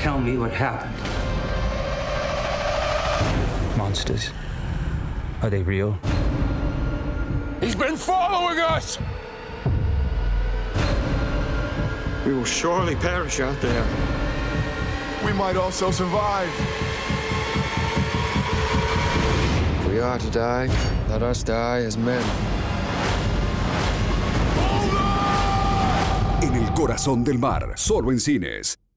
tell me what happened. Monsters. Are they real? He's been following us! We will surely perish out there. We might also survive. If we are to die, let us die as men. En el corazón del mar, solo en cines.